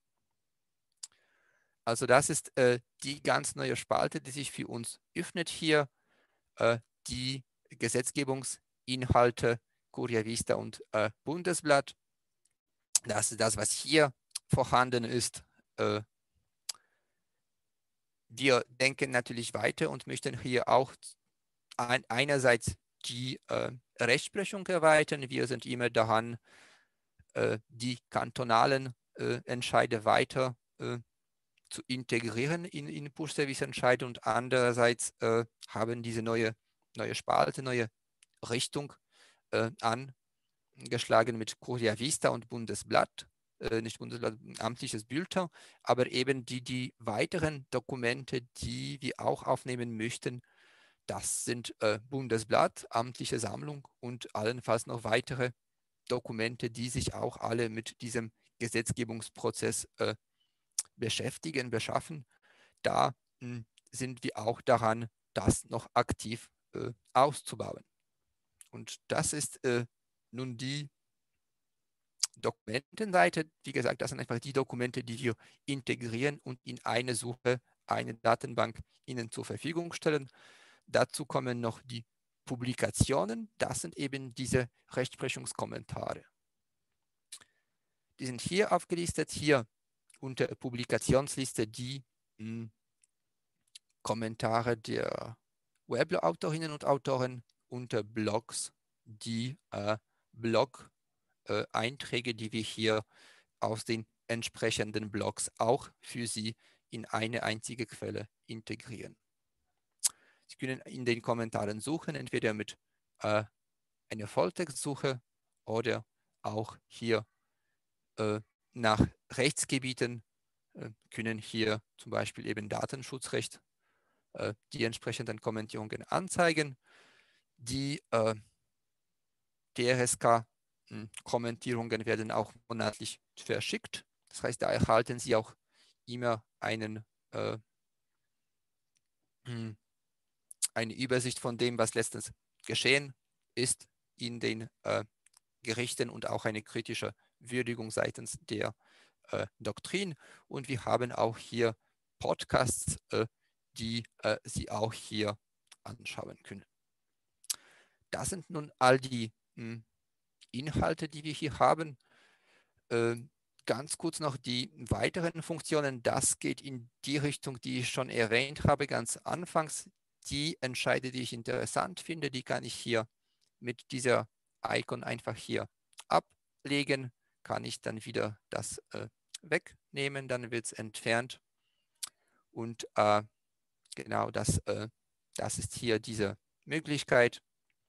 Also das ist die ganz neue Spalte, die sich für uns öffnet hier, die Gesetzgebungsinhalte Curia Vista und Bundesblatt. Das ist das, was hier vorhanden ist. Wir denken natürlich weiter und möchten hier auch einerseits die Rechtsprechung erweitern. Wir sind immer daran, die kantonalen Entscheide weiter zu integrieren in Push-Service-Entscheide und andererseits haben diese neue Spalte, neue Richtung angeschlagen mit Curia Vista und Bundesblatt, nicht Bundesblatt, amtliches Bulletin, aber eben die weiteren Dokumente, die wir auch aufnehmen möchten, das sind Bundesblatt, amtliche Sammlung und allenfalls noch weitere Dokumente, die sich auch alle mit diesem Gesetzgebungsprozess beschaffen. Da sind wir auch daran, das noch aktiv auszubauen. Und das ist nun die Dokumentenseite. Wie gesagt, das sind einfach die Dokumente, die wir integrieren und in eine Suche, eine Datenbank Ihnen zur Verfügung stellen. Dazu kommen noch die Publikationen. Das sind eben diese Rechtsprechungskommentare. Die sind hier aufgelistet, hier unter Publikationsliste die Kommentare der Webautorinnen und Autoren, unter Blogs die Blog-Einträge, die wir hier aus den entsprechenden Blogs auch für Sie in eine einzige Quelle integrieren. Sie können in den Kommentaren suchen, entweder mit einer Volltextsuche oder auch hier nach Rechtsgebieten, können hier zum Beispiel eben Datenschutzrecht die entsprechenden Kommentierungen anzeigen. Die DRSK-Kommentierungen werden auch monatlich verschickt. Das heißt, da erhalten Sie auch immer eine Übersicht von dem, was letztens geschehen ist in den Gerichten und auch eine kritische Würdigung seitens der Doktrin. Und wir haben auch hier Podcasts, die Sie auch hier anschauen können. Das sind nun all die Inhalte, die wir hier haben. Ganz kurz noch die weiteren Funktionen. Das geht in die Richtung, die ich schon erwähnt habe, ganz anfangs. Die Entscheide, die ich interessant finde, die kann ich hier mit dieser Icon einfach hier ablegen. Kann ich dann wieder das wegnehmen, dann wird es entfernt. Und genau das ist hier diese Möglichkeit.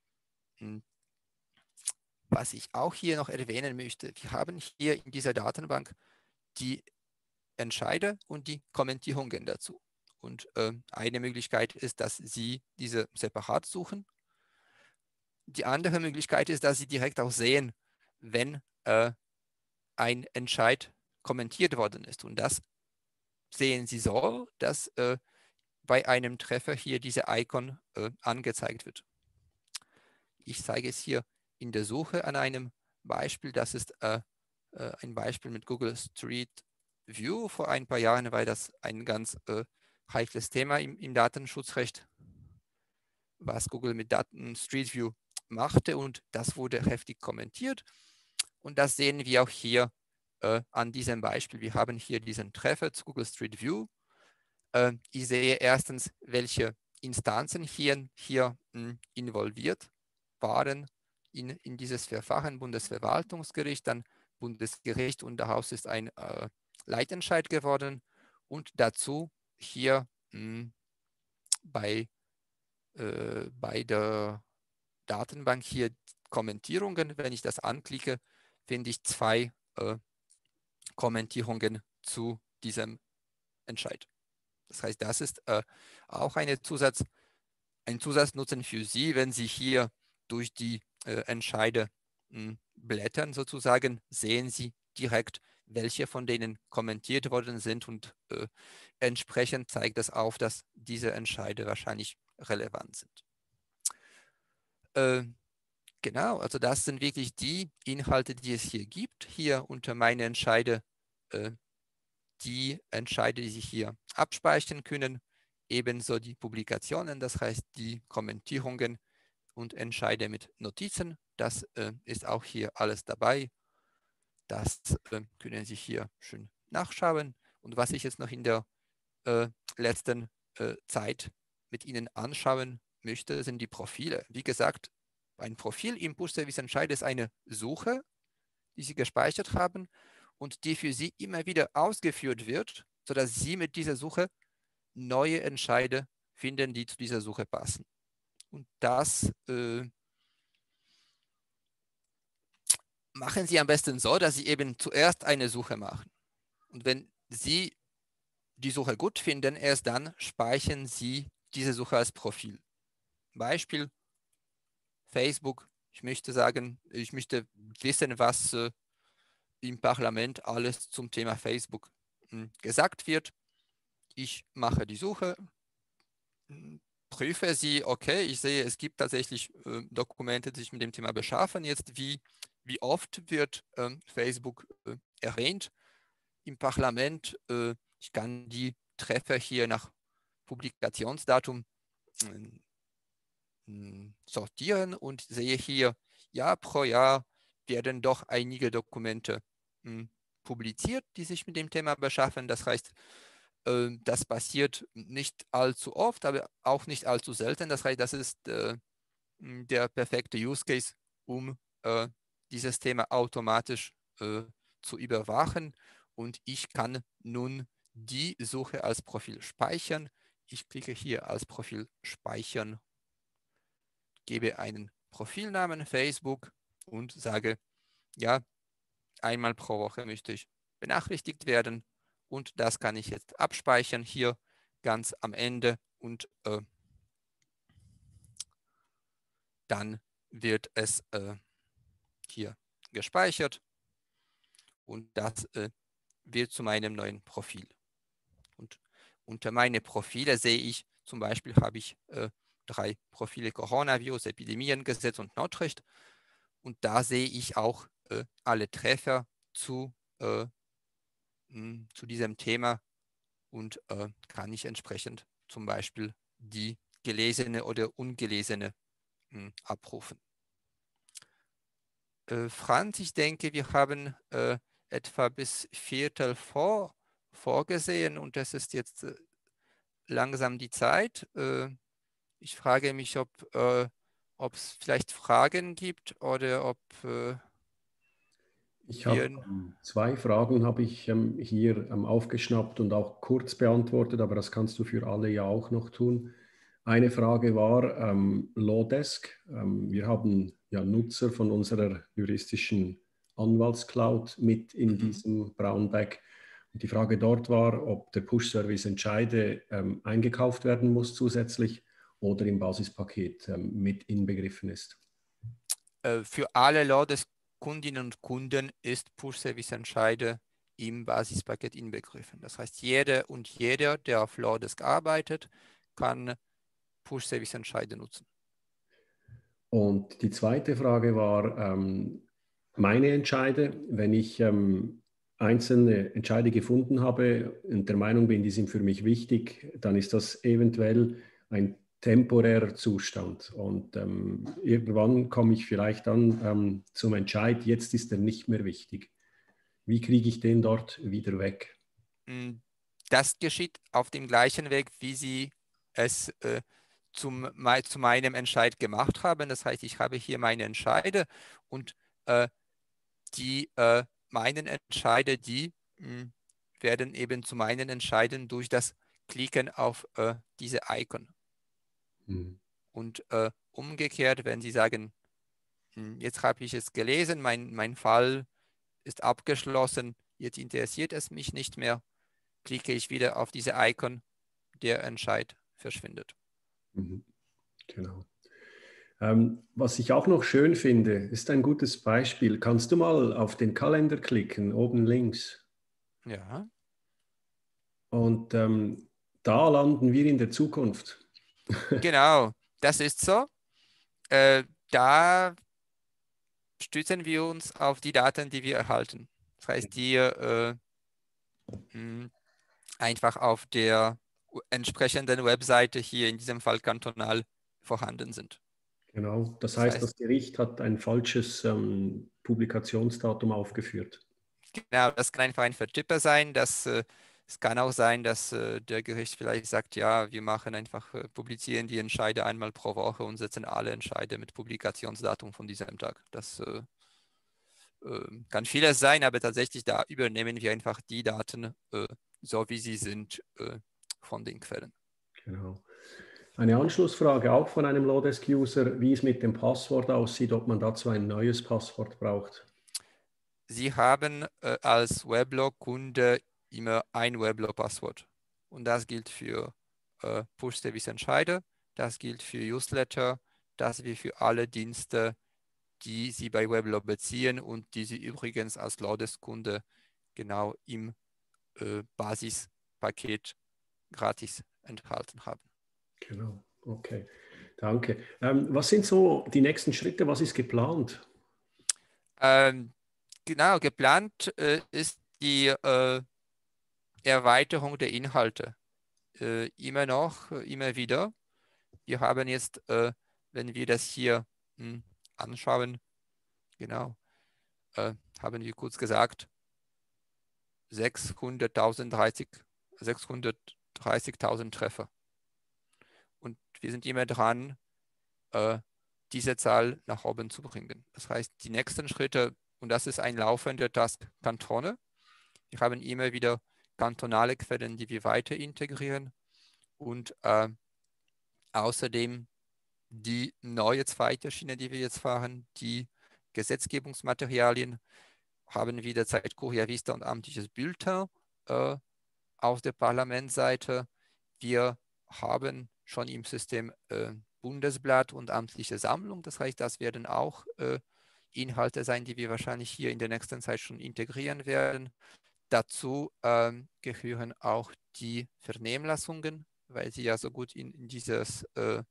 Was ich auch hier noch erwähnen möchte, wir haben hier in dieser Datenbank die Entscheide und die Kommentierungen dazu. Und eine Möglichkeit ist, dass Sie diese separat suchen. Die andere Möglichkeit ist, dass Sie direkt auch sehen, wenn ein Entscheid kommentiert worden ist. Und das sehen Sie so, dass bei einem Treffer hier diese Icon angezeigt wird. Ich zeige es hier in der Suche an einem Beispiel. Das ist ein Beispiel mit Google Street View. Vor ein paar Jahren war das ein ganz heikles Thema im Datenschutzrecht, was Google mit Street View machte, und das wurde heftig kommentiert. Und das sehen wir auch hier an diesem Beispiel. Wir haben hier diesen Treffer zu Google Street View. Ich sehe erstens, welche Instanzen hier involviert waren in dieses Verfahren. Bundesverwaltungsgericht, dann Bundesgericht, und daraus ist ein Leitentscheid geworden. Und dazu hier bei der Datenbank hier Kommentierungen. Wenn ich das anklicke, finde ich 2 Kommentierungen zu diesem Entscheid. Das heißt, das ist auch ein Zusatznutzen für Sie, wenn Sie hier durch die Entscheide blättern sozusagen, sehen Sie direkt, welche von denen kommentiert worden sind, und entsprechend zeigt das auf, dass diese Entscheide wahrscheinlich relevant sind. Genau, also das sind wirklich die Inhalte, die es hier gibt. Hier unter meine Entscheide die Entscheide, die sich hier abspeichern können, ebenso die Publikationen, das heißt die Kommentierungen und Entscheide mit Notizen. Das ist auch hier alles dabei. Das können Sie hier schön nachschauen. Und was ich jetzt noch in der letzten Zeit mit Ihnen anschauen möchte, sind die Profile. Wie gesagt, ein Profil im Push-Service-Entscheid ist eine Suche, die Sie gespeichert haben und die für Sie immer wieder ausgeführt wird, sodass Sie mit dieser Suche neue Entscheide finden, die zu dieser Suche passen. Und das machen Sie am besten so, dass Sie eben zuerst eine Suche machen. Und wenn Sie die Suche gut finden, erst dann speichern Sie diese Suche als Profil. Beispiel Facebook. Ich möchte sagen, ich möchte wissen, was im Parlament alles zum Thema Facebook gesagt wird. Ich mache die Suche, prüfe sie, okay, ich sehe, es gibt tatsächlich Dokumente, die sich mit dem Thema beschaffen. Jetzt, wie oft wird Facebook erwähnt im Parlament? Ich kann die Treffer hier nach Publikationsdatum sortieren und sehe hier, ja, pro Jahr werden doch einige Dokumente publiziert, die sich mit dem Thema beschaffen. Das heißt, das passiert nicht allzu oft, aber auch nicht allzu selten. Das heißt, das ist der perfekte Use Case, um dieses Thema automatisch zu überwachen. Und ich kann nun die Suche als Profil speichern. Ich klicke hier als Profil speichern, gebe einen Profilnamen Facebook und sage, ja, einmal pro Woche möchte ich benachrichtigt werden. Und das kann ich jetzt abspeichern hier ganz am Ende und dann wird es hier gespeichert und das wird zu meinem neuen Profil. Und unter meine Profile sehe ich, zum Beispiel habe ich 3 Profile Coronavirus, Epidemiengesetz und Notrecht. Und da sehe ich auch alle Treffer zu diesem Thema und kann ich entsprechend zum Beispiel die gelesene oder ungelesene abrufen. Franz, ich denke, wir haben etwa bis Viertel vorgesehen und es ist jetzt langsam die Zeit. Ich frage mich, ob es vielleicht Fragen gibt oder ob Ich habe wir... 2 Fragen habe ich hier aufgeschnappt und auch kurz beantwortet, aber das kannst du für alle ja auch noch tun. Eine Frage war Lawdesk. Wir haben ja Nutzer von unserer juristischen Anwaltscloud mit in diesem Brownback. Und die Frage dort war, ob der Push-Service Entscheide eingekauft werden muss zusätzlich oder im Basispaket mit inbegriffen ist. Für alle Lawdesk-Kundinnen und Kunden ist Push-Service-Entscheide im Basispaket inbegriffen. Das heißt, jede und jeder, der auf Lawdesk arbeitet, kann Push-Service-Entscheide nutzen. Und die zweite Frage war meine Entscheide. Wenn ich einzelne Entscheide gefunden habe und der Meinung bin, die sind für mich wichtig, dann ist das eventuell ein temporärer Zustand. Und irgendwann komme ich vielleicht dann zum Entscheid, jetzt ist er nicht mehr wichtig. Wie kriege ich den dort wieder weg? Das geschieht auf dem gleichen Weg, wie Sie es zu meinem Entscheid gemacht haben. Das heißt, ich habe hier meine Entscheide und die meinen Entscheide, die werden eben zu meinen Entscheiden durch das Klicken auf diese Icon. Und umgekehrt, wenn Sie sagen, jetzt habe ich es gelesen, mein Fall ist abgeschlossen, jetzt interessiert es mich nicht mehr, klicke ich wieder auf diese Icon, der Entscheid verschwindet. Genau. Was ich auch noch schön finde, ist ein gutes Beispiel. Kannst du mal auf den Kalender klicken, oben links? Ja. Und da landen wir in der Zukunft. Genau, das ist so. Da stützen wir uns auf die Daten, die wir erhalten. Das heißt, die einfach auf der entsprechenden Webseite hier in diesem Fall kantonal vorhanden sind. Genau, das Das heißt, heißt, das Gericht hat ein falsches Publikationsdatum aufgeführt. genau, das kann einfach ein Vertipper sein. Es kann auch sein, dass der Gericht vielleicht sagt, ja, wir machen einfach, publizieren die Entscheide einmal pro Woche und setzen alle Entscheide mit Publikationsdatum von diesem Tag. Das kann vieles sein, aber tatsächlich da übernehmen wir einfach die Daten, so wie sie sind, von den Quellen. Genau. Eine Anschlussfrage auch von einem Lawdesk-User, wie es mit dem Passwort aussieht, ob man dazu ein neues Passwort braucht. Sie haben als Weblog-Kunde immer ein Weblog-Passwort. Und das gilt für Push-Service-Entscheide, das gilt für Newsletter, das gilt für alle Dienste, die Sie bei Weblog beziehen und die Sie übrigens als Lawdesk-Kunde genau im Basispaket gratis enthalten haben. Genau, okay. Danke. Was sind so die nächsten Schritte? Was ist geplant? Genau, geplant ist die Erweiterung der Inhalte. Immer noch, immer wieder. Wir haben jetzt wenn wir das hier anschauen, genau, haben wir kurz gesagt, 630.000 Treffer. Und wir sind immer dran, diese Zahl nach oben zu bringen. Das heißt, die nächsten Schritte, und das ist ein laufender Task Kantone. Wir haben immer wieder kantonale Quellen, die wir weiter integrieren und außerdem die neue zweite Schiene, die wir jetzt fahren, die Gesetzgebungsmaterialien, haben wir derzeit Courrier Vista und amtliches Bulletin auf der Parlamentsseite. Wir haben schon im System Bundesblatt und amtliche Sammlung. Das heißt, das werden auch Inhalte sein, die wir wahrscheinlich hier in der nächsten Zeit schon integrieren werden. Dazu gehören auch die Vernehmlassungen, weil sie ja so gut in dieses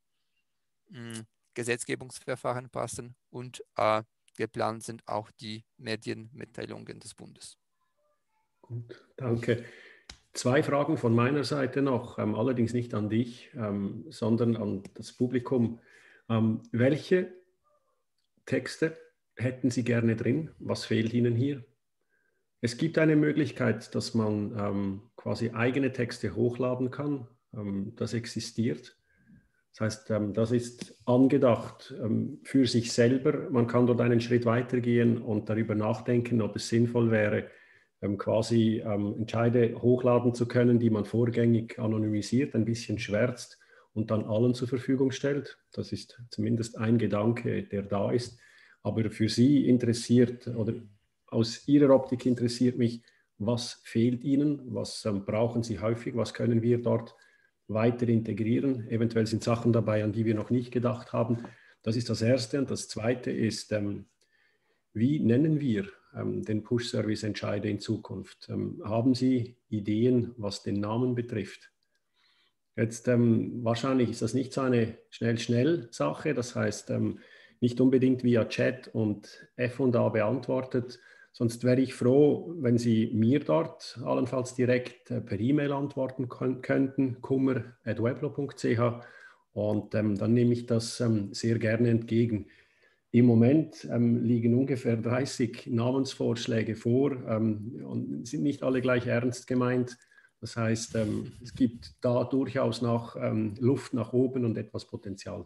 Gesetzgebungsverfahren passen, und geplant sind auch die Medienmitteilungen des Bundes. Gut, danke. 2 Fragen von meiner Seite noch, allerdings nicht an dich, sondern an das Publikum. Welche Texte hätten Sie gerne drin? Was fehlt Ihnen hier? Es gibt eine Möglichkeit, dass man quasi eigene Texte hochladen kann. Das existiert. Das heißt, das ist angedacht für sich selber. Man kann dort einen Schritt weitergehen und darüber nachdenken, ob es sinnvoll wäre, quasi Entscheide hochladen zu können, die man vorgängig anonymisiert, ein bisschen schwärzt und dann allen zur Verfügung stellt. Das ist zumindest ein Gedanke, der da ist. Aber für Sie interessiert, oder aus Ihrer Optik interessiert mich, was fehlt Ihnen, was brauchen Sie häufig, was können wir dort weiter integrieren. Eventuell sind Sachen dabei, an die wir noch nicht gedacht haben. Das ist das Erste. Und das Zweite ist, wie nennen wir den Push-Service Entscheide in Zukunft? Haben Sie Ideen, was den Namen betrifft? Jetzt wahrscheinlich ist das nicht so eine Schnell-Schnell-Sache. Das heißt, nicht unbedingt via Chat und F&A beantwortet. Sonst wäre ich froh, wenn Sie mir dort allenfalls direkt per E-Mail antworten könnten, kummer@weblo.ch, und dann nehme ich das sehr gerne entgegen. Im Moment liegen ungefähr 30 Namensvorschläge vor und sind nicht alle gleich ernst gemeint. Das heißt, es gibt da durchaus noch Luft nach oben und etwas Potenzial.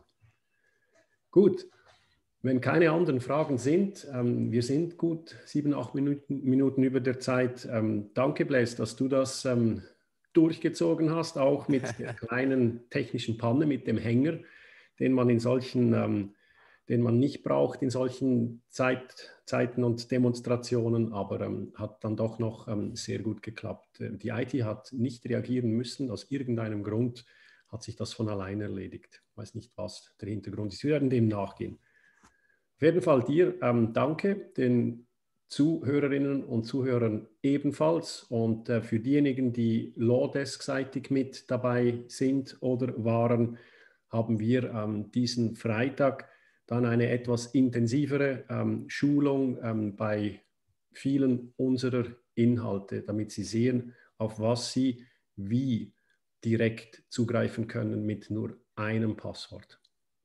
Gut. Wenn keine anderen Fragen sind, wir sind gut 7, 8 Minuten über der Zeit. Danke, Blaise, dass du das durchgezogen hast, auch mit der kleinen technischen Panne, mit dem Hänger, den man in solchen, den man nicht braucht in solchen Zeiten und Demonstrationen, aber hat dann doch noch sehr gut geklappt. Die IT hat nicht reagieren müssen, aus irgendeinem Grund hat sich das von allein erledigt. Ich weiß nicht, was der Hintergrund ist. Wir werden dem nachgehen. Auf jeden Fall dir danke, den Zuhörerinnen und Zuhörern ebenfalls, und für diejenigen, die Lawdesk-seitig mit dabei sind oder waren, haben wir diesen Freitag dann eine etwas intensivere Schulung bei vielen unserer Inhalte, damit Sie sehen, auf was Sie wie direkt zugreifen können mit nur einem Passwort.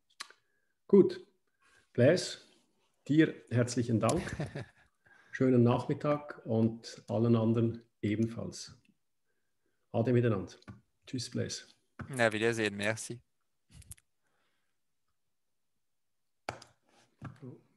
Gut. Blaise, dir herzlichen Dank, schönen Nachmittag und allen anderen ebenfalls. Ade miteinander. Tschüss, Blaise. Na, Wiedersehen, merci.